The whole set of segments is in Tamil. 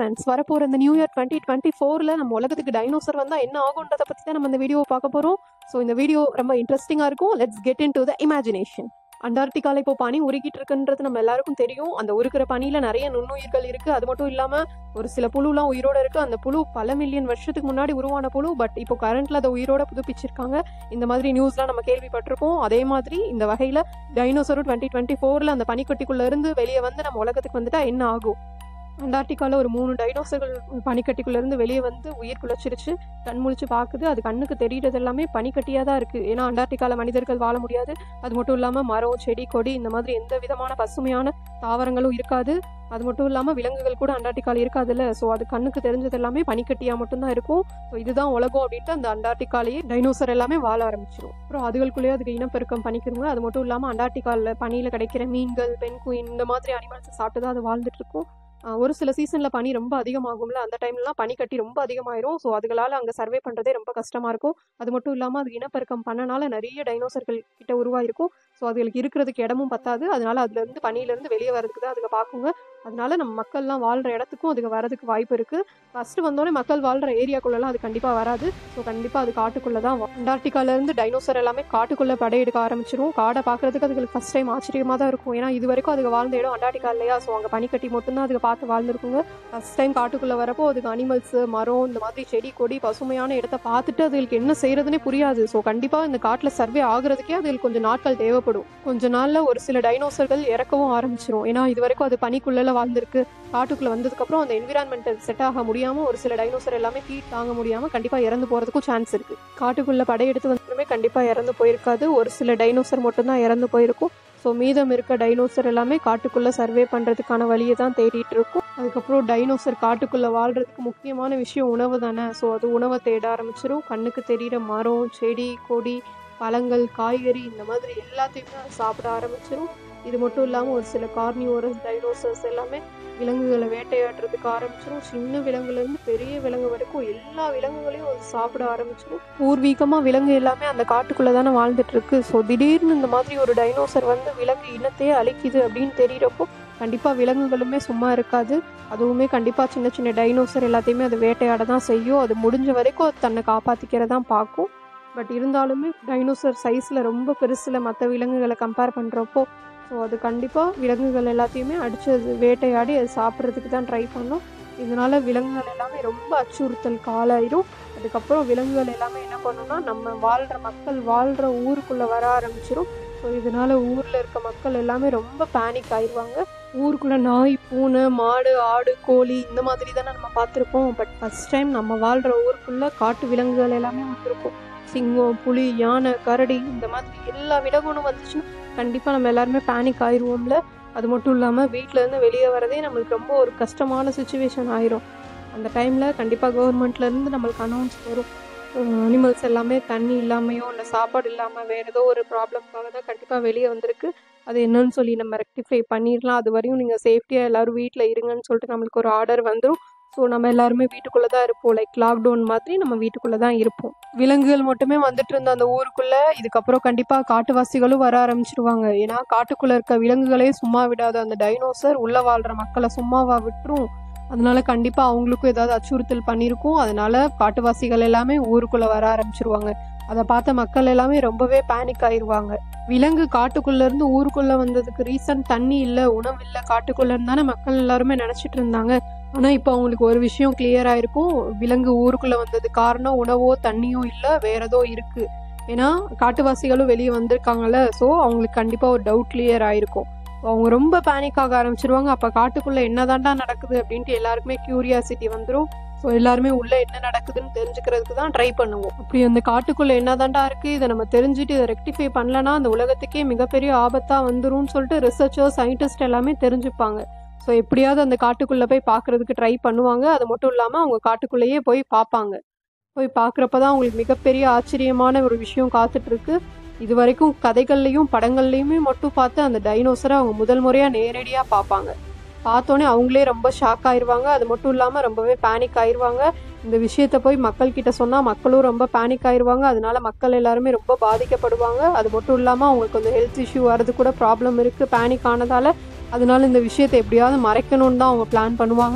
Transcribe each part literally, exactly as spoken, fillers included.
ஃப்ரெண்ட்ஸ், வரப்போகிற இந்த நியூ இயர் டுவெண்ட்டி டுவெண்ட்டி ஃபோரில் நம்ம உலகத்துக்கு டைனோசர் வந்தால் என்ன ஆகுன்றதை பற்றி தான் நம்ம இந்த வீடியோவை பார்க்க போகிறோம். ஸோ இந்த வீடியோ ரொம்ப இன்ட்ரெஸ்டிங்காக இருக்கும். Let's get into the imagination. அண்டார்டிகாவில் இப்போ பனி உருகிட்டு இருக்குன்றது நம்ம எல்லாருக்கும் தெரியும். அந்த உருக்கிற பனியில் நிறைய நுண்ணுயிர்கள் இருக்குது. அது மட்டும் இல்லாமல் ஒரு சில புழுலாம் உயிரோடு இருக்குது. அந்த புழு பல மில்லியன் வருஷத்துக்கு முன்னாடி உருவான புழு, பட் இப்போ கரண்ட்டில் அதை உயிரோட புதுப்பிச்சிருக்காங்க. இந்த மாதிரி நியூஸ்லாம் நம்ம கேள்விப்பட்டிருக்கோம். அதே மாதிரி இந்த வகையில் டைனோசரும் டுவெண்ட்டி டுவெண்ட்டி ஃபோரில் அந்த பனிக்கட்டிக்குள்ளே இருந்து வெளியே வந்து நம்ம உலகத்துக்கு வந்துட்டா என்ன ஆகும்? அண்டார்டிகாவில் ஒரு மூணு டைனோசர்கள் பனிக்கட்டிக்குள்ளேருந்து வெளியே வந்து உயிர் குலைச்சிருச்சு. கண் முழிச்சு பார்க்குது. அது கண்ணுக்கு தெரிகிறது எல்லாமே பனிக்கட்டியாக தான் இருக்குது. ஏன்னா அண்டார்டிகாவில் மனிதர்கள் வாழ முடியாது. அது மட்டும் இல்லாமல் மரம், செடி, கொடி இந்த மாதிரி எந்த விதமான பசுமையான தாவரங்களும் இருக்காது. அது மட்டும் இல்லாமல் விலங்குகள் கூட அண்டார்டிகாவில் இருக்காதுல்ல. ஸோ அது கண்ணுக்கு தெரிஞ்சது எல்லாமே பனிக்கட்டியாக மட்டும்தான் இருக்கும். ஸோ இதுதான் உலகம் அப்படின்ட்டு அந்த அண்டார்டிகாலேயே டைனோசர் எல்லாமே வாழ ஆரம்பிச்சிடும். அப்புறம் அதுகளுக்குள்ளேயே அதுக்கு இனப்பெருக்கம் பண்ணிக்கிறோங்க. அது மட்டும் இல்லாமல் அண்டார்டிகாவில் பனியில் கிடைக்கிற மீன்கள், பென்குயின் இந்த மாதிரி அனிமல்ஸை சாப்பிட்டு தான் அது வாழ்ந்துட்டு இருக்கும். ஒரு சில சீசனில் பனி ரொம்ப அதிகமாகும்ல, அந்த டைம்லாம் பனி கட்டி ரொம்ப அதிகமாயிரும். ஸோ அதுகளால் அங்கே சர்வே பண்ணுறதே ரொம்ப கஷ்டமாக இருக்கும். அது மட்டும் இல்லாமல் அது இனப்பெருக்கம் பண்ணனால நிறைய டைனோசர்கள் கிட்ட உருவாயிருக்கும். ஸோ அதுகளுக்கு இருக்கிறதுக்கு இடமும் பத்தாது. அதனால அதுலேருந்து பனியிலேருந்து வெளியே வரதுக்கு தான் அதுக்கு பார்க்குங்க. அதனால நம்ம மக்கள்லாம் வாழ்கிற இடத்துக்கும் அதுக்கு வரதுக்கு வாய்ப்பு இருக்குது. ஃபஸ்ட்டு வந்தோடனே மக்கள் வாழ்கிற ஏரியாக்குள்ளெல்லாம் அது கண்டிப்பாக வராது. ஸோ கண்டிப்பாக அது காட்டுக்குள்ளே தான். அண்டார்டிகாலேருந்து டைனோசர் எல்லாமே காட்டுக்குள்ளே படையெடுக்க ஆரம்பிச்சிடும். காடை பார்க்குறதுக்கு அதுக்கு ஃபஸ்ட் டைம் ஆச்சரியமாக தான் இருக்கும். ஏன்னா இது வரைக்கும் அதுக்கு வாழ்ந்த இடம் அண்டார்டிகா இல்லையா. ஸோ அங்கே பனிக்கட்டி மட்டும்தான் அதுக்கு பார்த்து வாழ்ந்துருக்குங்க. ஃபஸ்ட் டைம் காட்டுக்குள்ளே வரப்போ அதுக்கு அனிமல்ஸு, மரம், இந்த மாதிரி செடி, கொடி, பசுமையான இடத்த பார்த்துட்டு அதுக்கு என்ன செய்யறதுனே புரியாது. ஸோ கண்டிப்பாக இந்த காட்டில் சர்வே ஆகுறதுக்கே அதுக்கு கொஞ்சம் நாட்கள் தேவைப்படும். கொஞ்ச நாளில் ஒரு சில டைனோசர்கள் இறக்கவும் ஆரம்பிச்சிடும். ஏன்னா இது வரைக்கும் அது பனிக்குள்ளே வாழ்ந்துருக்கு. காட்டுக்குள்ளே வந்ததுக்கப்புறம் அந்த என்விரான்மெண்ட் செட் ஆக முடியாமல் ஒரு சில டைனோசர் எல்லாமே ஹீட் தாங்க முடியாமல் கண்டிப்பாக இறந்து போகிறதுக்கும் சான்ஸ் இருக்குது. காட்டுக்குள்ளே படையெடுத்து வந்துமே கண்டிப்பாக இறந்து போயிருக்காது. ஒரு சில டைனோசர் மட்டும்தான் இறந்து போயிருக்கும். ஸோ மீதம் இருக்க டைனோசர் எல்லாமே காட்டுக்குள்ளே சர்வே பண்ணுறதுக்கான வழியை தான் தேடிட்டு இருக்கும். அதுக்கப்புறம் டைனோசர் காட்டுக்குள்ளே வாழ்கிறதுக்கு முக்கியமான விஷயம் உணவு தானே. ஸோ அது உணவை தேட ஆரம்பிச்சிடும். கண்ணுக்கு தெரிகிற மரம், செடி, கொடி, பழங்கள், காய்கறி இந்த மாதிரி எல்லாத்தையுமே அது சாப்பிட ஆரம்பிச்சிடும். இது மட்டும் இல்லாமல் ஒரு சில கார்னிவோரஸ் டைனோசர்ஸ் எல்லாமே விலங்குகளை வேட்டையாடுறதுக்கு ஆரம்பிச்சிடும். சின்ன விலங்குலேருந்து பெரிய விலங்கு வரைக்கும் எல்லா விலங்குகளையும் அது சாப்பிட ஆரம்பிச்சிடும். பூர்வீகமாக விலங்கு எல்லாமே அந்த காட்டுக்குள்ளே தானே வாழ்ந்துட்டு இருக்கு. ஸோ திடீர்னு இந்த மாதிரி ஒரு டைனோசர் வந்து விலங்கு இனத்தையே அழிக்குது அப்படின்னு தெரிகிறப்போ கண்டிப்பாக விலங்குகளுமே சும்மா இருக்காது. அதுவுமே கண்டிப்பாக சின்ன சின்ன டைனோசர் எல்லாத்தையுமே அது வேட்டையாட தான் செய்யும். அது முடிஞ்ச வரைக்கும் அது தன்னை காப்பாற்றிக்கிறதான் பார்க்கும். பட் இருந்தாலுமே டைனோசர் சைஸில் ரொம்ப பெருசில் மற்ற விலங்குகளை கம்பேர் பண்ணுறப்போ ஸோ அது கண்டிப்பாக விலங்குகள் எல்லாத்தையுமே அடித்து அது வேட்டையாடி அது சாப்பிட்றதுக்கு தான் ட்ரை பண்ணும். இதனால் விலங்குகள் எல்லாமே ரொம்ப அச்சுறுத்தல் காலாயிரும். அதுக்கப்புறம் விலங்குகள் எல்லாமே என்ன பண்ணுன்னா நம்ம வாழ்கிற மக்கள் வாழ்கிற ஊருக்குள்ளே வர ஆரம்பிச்சிடும். ஸோ இதனால் ஊரில் இருக்க மக்கள் எல்லாமே ரொம்ப பேனிக் ஆயிடுவாங்க. ஊருக்குள்ளே நாய், பூனை, மாடு, ஆடு, கோழி இந்த மாதிரி தானே நம்ம பார்த்துருப்போம். பட் ஃபஸ்ட் டைம் நம்ம வாழ்கிற ஊருக்குள்ளே காட்டு விலங்குகள் எல்லாமே வந்திருக்கும். சிங்கம், புலி, யானை, கரடி இந்த மாதிரி எல்லா விலங்குகளும் வந்துச்சுன்னா கண்டிப்பாக நம்ம எல்லாருமே பேனிக் ஆயிடுவோம்ல. அது மட்டும் இல்லாமல் வீட்டிலேருந்து வெளியே வரதே நம்மளுக்கு ரொம்ப ஒரு கஷ்டமான சுச்சுவேஷன் ஆயிரும். அந்த டைமில் கண்டிப்பாக கவர்மெண்ட்லேருந்து நம்மளுக்கு அனௌன்ஸ் வரும். அனிமல்ஸ் எல்லாமே தண்ணி இல்லாமையோ இல்லை சாப்பாடு இல்லாமல் வேறு ஏதோ ஒரு ப்ராப்ளம்காக தான் கண்டிப்பாக வெளியே வந்திருக்கு. அது என்னன்னு சொல்லி நம்ம ரெக்டிஃபை பண்ணிடலாம். அது வரையும் நீங்கள் சேஃப்டியாக எல்லோரும் வீட்டில் இருங்கன்னு சொல்லிட்டு நம்மளுக்கு ஒரு ஆர்டர் வந்துடும். ஸோ நம்ம எல்லாருமே வீட்டுக்குள்ளே தான் இருப்போம். லைக் லாக்டவுன் மாதிரி நம்ம வீட்டுக்குள்ளே தான் இருப்போம். விலங்குகள் மட்டுமே வந்துட்டு இருந்த அந்த ஊருக்குள்ளே இதுக்கப்புறம் கண்டிப்பாக காட்டுவாசிகளும் வர ஆரம்பிச்சிருவாங்க. ஏன்னா காட்டுக்குள்ளே இருக்க விலங்குகளே சும்மா விடாத அந்த டைனோசர் உள்ளே வாழ்கிற மக்களை சும்மாவா விட்டுரும். அதனால கண்டிப்பாக அவங்களுக்கும் ஏதாவது அச்சுறுத்தல் பண்ணியிருக்கும். அதனால காட்டுவாசிகள் எல்லாமே ஊருக்குள்ளே வர ஆரம்பிச்சிருவாங்க. அதை பார்த்த மக்கள் எல்லாமே ரொம்பவே பேனிக் ஆயிடுவாங்க. விலங்கு காட்டுக்குள்ளேருந்து ஊருக்குள்ளே வந்ததுக்கு ரீசன் தண்ணி இல்லை, உணவு இல்லை, காட்டுக்குள்ளேருந்து தானே மக்கள் எல்லாருமே நினச்சிட்டு இருந்தாங்க. ஆனால் இப்போ அவங்களுக்கு ஒரு விஷயம் கிளியர் ஆயிருக்கும். விலங்கு ஊருக்குள்ளே வந்தது காரணம் உணவோ தண்ணியோ இல்லை, வேற ஏதோ இருக்குது. ஏன்னா காட்டுவாசிகளும் வெளியே வந்திருக்காங்கல்ல. ஸோ அவங்களுக்கு கண்டிப்பாக ஒரு டவுட் கிளியர் ஆயிருக்கும். அவங்க ரொம்ப பேனிக் ஆக ஆரம்பிச்சிருவாங்க. அப்போ காட்டுக்குள்ளே என்ன தாண்டா நடக்குது அப்படின்ட்டு எல்லாருக்குமே க்யூரியாசிட்டி வந்துடும். ஸோ எல்லாருமே உள்ளே என்ன நடக்குதுன்னு தெரிஞ்சுக்கிறதுக்கு தான் ட்ரை பண்ணுவோம். அப்படி அந்த காட்டுக்குள்ளே என்ன தாண்டா இருக்குது, இதை நம்ம தெரிஞ்சுட்டு இதை ரெக்டிஃபை பண்ணலன்னா அந்த உலகத்துக்கே மிகப்பெரிய ஆபத்தாக வந்துரும்னு சொல்லிட்டு ரிசர்ச்சர்ஸ், சயின்டிஸ்ட் எல்லாமே தெரிஞ்சுப்பாங்க. ஸோ எப்படியாவது அந்த காட்டுக்குள்ளே போய் பார்க்குறதுக்கு ட்ரை பண்ணுவாங்க. அது மட்டும் இல்லாமல் அவங்க காட்டுக்குள்ளேயே போய் பார்ப்பாங்க. போய் பார்க்குறப்ப தான் அவங்களுக்கு மிகப்பெரிய ஆச்சரியமான ஒரு விஷயம் காத்துட்ருக்கு. இது வரைக்கும் கதைகள்லையும் படங்கள்லையுமே மட்டும் பார்த்து அந்த டைனோசரை அவங்க முதல் முறையாக நேரடியாக பார்ப்பாங்க. பார்த்தோன்னே அவங்களே ரொம்ப ஷாக் ஆயிடுவாங்க. அது மட்டும் இல்லாமல் ரொம்பவே பேனிக் ஆயிடுவாங்க. இந்த விஷயத்த போய் மக்கள்கிட்ட சொன்னால் மக்களும் ரொம்ப பேனிக் ஆயிடுவாங்க. அதனால மக்கள் எல்லாருமே ரொம்ப பாதிக்கப்படுவாங்க. அது மட்டும் இல்லாமல் அவங்களுக்கு கொஞ்சம் ஹெல்த் இஷ்யூ வரது கூட ப்ராப்ளம் இருக்குது பேனிக் ஆனதால். அதனால இந்த விஷயத்தை எப்படியாவது மறைக்கணும்னு தான் அவங்க பிளான் பண்ணுவாங்க.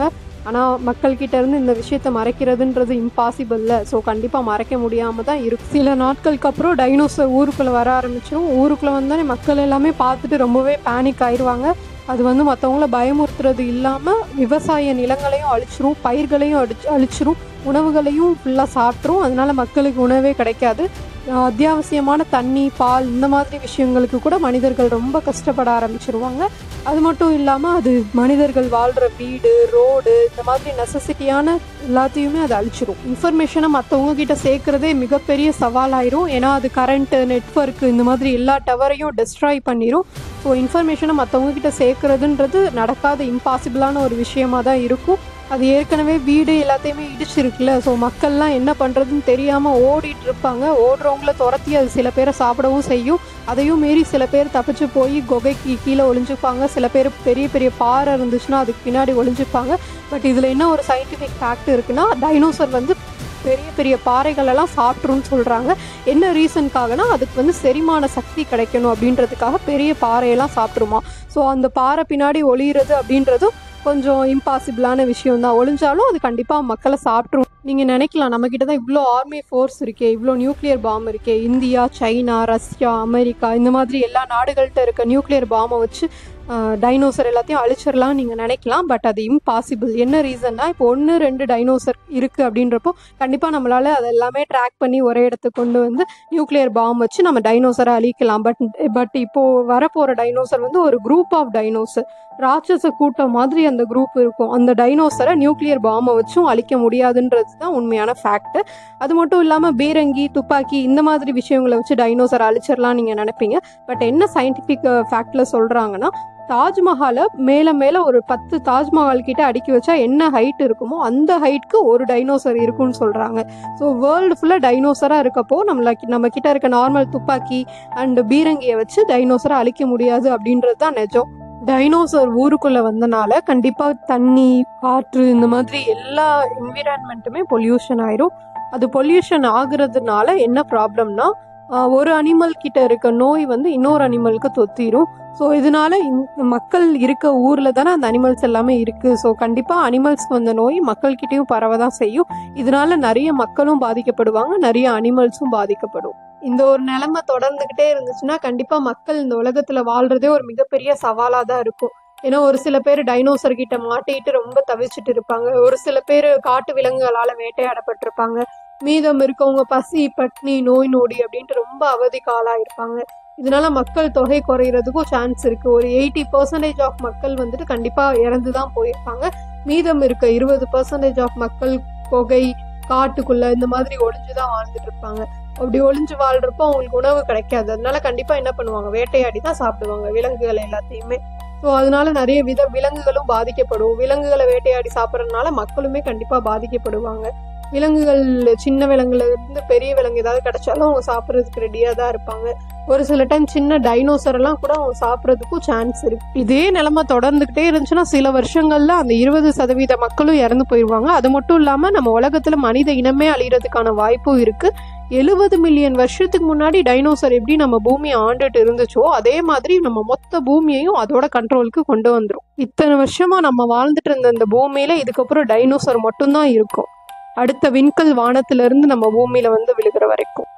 ஆனால் மக்கள்கிட்ட இருந்து இந்த விஷயத்தை மறைக்கிறதுன்றது இம்பாசிபிள்ல. ஸோ கண்டிப்பாக மறைக்க முடியாமல் தான் இருக்கும். சில நாட்களுக்கு அப்புறம் டைனோசர் ஊருக்குள்ளே வர ஆரம்பிச்சிடும். ஊருக்குள்ளே வந்தால் மக்கள் எல்லாமே பார்த்துட்டு ரொம்பவே பேனிக் ஆயிடுவாங்க. அது வந்து மற்றவங்கள பயமுறுத்துறது இல்லாமல் விவசாய நிலங்களையும் அழிச்சிரும், பயிர்களையும் அடிச்சு அழிச்சிரும், உணவுகளையும் ஃபுல்லாக சாப்பிட்ரும். அதனால மக்களுக்கு உணவே கிடைக்காது. அத்தியாவசியமான தண்ணி, பால் இந்த மாதிரி விஷயங்களுக்கு கூட மனிதர்கள் ரொம்ப கஷ்டப்பட ஆரம்பிச்சிருவாங்க. அது மட்டும் இல்லாமல் அது மனிதர்கள் வாழ்கிற வீடு, ரோடு, இந்த மாதிரி நெசசிட்டியான எல்லாத்தையுமே அது அழிச்சிரும். இன்ஃபர்மேஷனை மற்றவங்க கிட்ட சேர்க்குறதே மிகப்பெரிய சவாலாயிரும். ஏன்னா அது கரண்ட்டு, நெட்வொர்க்கு இந்த மாதிரி எல்லா டவரையும் டெஸ்ட்ராய் பண்ணிடும். ஸோ இன்ஃபர்மேஷனை மற்றவங்க கிட்ட சேர்க்குறதுன்றது நடக்காத இம்பாசிபிளான ஒரு விஷயமாக தான் இருக்கும். அது ஏற்கனவே வீடு எல்லாத்தையுமே இடிச்சிருக்குல்ல. ஸோ மக்கள்லாம் என்ன பண்ணுறதுன்னு தெரியாமல் ஓடிட்டு இருப்பாங்க. ஓடுறவங்கள துரத்தி அது சில பேரை சாப்பிடவும் செய்யும். அதையும் மீறி சில பேர் தப்பிச்சு போய் குகைக்கு கீழே ஒளிஞ்சுப்பாங்க. சில பேர் பெரிய பெரிய பாறை இருந்துச்சுன்னா அதுக்கு பின்னாடி ஒளிஞ்சுப்பாங்க. பட் இதில் என்ன ஒரு சயின்டிஃபிக் ஃபேக்ட் இருக்குன்னா, டைனோசர் வந்து பெரிய பெரிய பாறைகளெல்லாம் சாப்பிட்ருன்னு சொல்கிறாங்க. என்ன ரீசனுக்காகனா அதுக்கு வந்து செரிமான சக்தி கிடைக்கணும் அப்படின்றதுக்காக பெரிய பாறையெல்லாம் சாப்பிட்ருமா. ஸோ அந்த பாறை பின்னாடி ஒளியிறது அப்படின்றதும் கொஞ்சம் இம்பாசிபிளான விஷயம் தான். ஒளிஞ்சாலும் அது கண்டிப்பாக மக்களை சாப்பிட்ரும். நீங்கள் நினைக்கலாம், நம்மக்கிட்ட தான் இவ்வளோ ஆர்மி ஃபோர்ஸ் இருக்கே, இவ்வளோ நியூக்ளியர் பாம் இருக்கே, இந்தியா, சைனா, ரஷ்யா, அமெரிக்கா இந்த மாதிரி எல்லா நாடுகள்கிட்ட இருக்க நியூக்ளியர் பாமை வச்சு டைனோசர் எல்லாத்தையும் அழிச்சிடலாம் நீங்கள் நினைக்கலாம். பட் அது இம்பாசிபிள். என்ன ரீசன்னா, இப்போ ஒன்று ரெண்டு டைனோசர் இருக்குது அப்படின்றப்போ கண்டிப்பாக நம்மளால் அதை எல்லாமே ட்ராக் பண்ணி ஒரே இடத்துக்கு கொண்டு வந்து நியூக்ளியர் பாம் வச்சு நம்ம டைனோசரை அழிக்கலாம். பட் பட் இப்போது வரப்போகிற டைனோசர் வந்து ஒரு குரூப் ஆஃப் டைனோசர், ராட்சச கூட்டம் மாதிரி அந்த குரூப் இருக்கும். அந்த டைனோசரை நியூக்ளியர் பாமை வச்சும் அழிக்க முடியாதுன்றது தான் உண்மையான ஃபேக்ட். அது மட்டும் இல்லாமல் பீரங்கி, துப்பாக்கி இந்த மாதிரி விஷயங்களை வச்சு டைனோசரை அழிச்சிடலாம் நீங்கள் நினைப்பீங்க. பட் என்ன சயின்டிஃபிக் ஃபேக்டில் சொல்கிறாங்கன்னா, தாஜ்மஹாலை மேலே மேலே ஒரு பத்து தாஜ்மஹால் கிட்ட அடுக்கி வச்சா என்ன ஹைட் இருக்குமோ அந்த ஹைட்க்கு ஒரு டைனோசர் இருக்குன்னு சொல்கிறாங்க. ஸோ வேர்ல்டு ஃபுல்லாக டைனோசராக இருக்கப்போ நம்மள நம்ம கிட்ட இருக்க நார்மல் துப்பாக்கி அண்ட் பீரங்கியை வச்சு டைனோசரை அழிக்க முடியாது அப்படின்றது தான் நிஜம். டைனோசர் ஊருக்குள்ளே வந்தனால கண்டிப்பாக தண்ணி, காற்று இந்த மாதிரி எல்லா என்விரான்மெண்ட்டுமே பொல்யூஷன் ஆயிரும். அது பொல்யூஷன் ஆகுறதுனால என்ன ப்ராப்ளம்னா, ஒரு அனிமல் கிட்ட இருக்க நோய் வந்து இன்னொரு அனிமலுக்கு தொத்திரும். ஸோ இதனால மக்கள் இருக்க ஊரில் தானே அந்த அனிமல்ஸ் எல்லாமே இருக்குது. ஸோ கண்டிப்பாக அனிமல்ஸ்க்கு வந்த நோய் மக்கள்கிட்டையும் பரவ தான் செய்யும். இதனால நிறைய மக்களும் பாதிக்கப்படுவாங்க, நிறைய அனிமல்ஸும் பாதிக்கப்படும். இந்த ஒரு நிலைமை தொடர்ந்துக்கிட்டே இருந்துச்சுன்னா கண்டிப்பாக மக்கள் இந்த உலகத்தில் வாழ்கிறதே ஒரு மிகப்பெரிய சவாலாக தான் இருக்கும். ஏன்னா ஒரு சில பேர் டைனோசர் கிட்ட மாட்டிட்டு ரொம்ப தவிச்சிட்டு இருப்பாங்க. ஒரு சில பேர் காட்டு விலங்குகளால் வேட்டையாடப்பட்டிருப்பாங்க. மீதம் இருக்கவங்க பசி, பட்னி, நோய் நொடி அப்படின்ட்டு ரொம்ப அவதிக்கு ஆளாயிருப்பாங்க. இதனால மக்கள் தொகை குறையிறதுக்கும் சான்ஸ் இருக்கு. ஒரு எயிட்டி பர்சன்டேஜ் ஆஃப் மக்கள் வந்துட்டு கண்டிப்பா இறந்து தான் போயிருப்பாங்க. மீதம் இருக்க இருபது பர்சன்டேஜ் ஆஃப் மக்கள் கொகை, காட்டுக்குள்ள இந்த மாதிரி ஒளிஞ்சுதான் வாழ்ந்துட்டு இருப்பாங்க. அப்படி ஒளிஞ்சு வாழ்றப்போ அவங்களுக்கு உணவு கிடைக்காது. அதனால கண்டிப்பா என்ன பண்ணுவாங்க, வேட்டையாடி தான் சாப்பிடுவாங்க விலங்குகள் எல்லாத்தையுமே. ஸோ அதனால நிறைய வித விலங்குகளும் பாதிக்கப்படும். விலங்குகளை வேட்டையாடி சாப்பிட்றதுனால மக்களுமே கண்டிப்பா பாதிக்கப்படுவாங்க. விலங்குகள் சின்ன விலங்குல இருந்து பெரிய விலங்கு ஏதாவது கிடைச்சாலும் அவங்க சாப்பிட்றதுக்கு ரெடியாக தான் இருப்பாங்க. ஒரு சில டைம் சின்ன டைனோசர் எல்லாம் கூட அவங்க சாப்பிட்றதுக்கும் சான்ஸ் இருக்கு. இதே நிலைமை தொடர்ந்துகிட்டே இருந்துச்சுன்னா சில வருஷங்கள்ல அந்த இருபது சதவீத மக்களும் இறந்து போயிடுவாங்க. அது மட்டும் இல்லாம நம்ம உலகத்துல மனித இனமே அழியறதுக்கான வாய்ப்பும் இருக்கு. எழுபது மில்லியன் வருஷத்துக்கு முன்னாடி டைனோசர் எப்படி நம்ம பூமியை ஆண்டுட்டு இருந்துச்சோ அதே மாதிரி நம்ம மொத்த பூமியையும் அதோட கண்ட்ரோலுக்கு கொண்டு வந்துடும். இத்தனை வருஷமா நம்ம வாழ்ந்துட்டு இருந்த இந்த பூமியில இதுக்கப்புறம் டைனோசர் மட்டும்தான் இருக்கும். அடுத்த விண்கல் வானத்திலிருந்து நம்ம பூமியில வந்து விழுகிற வரைக்கும்.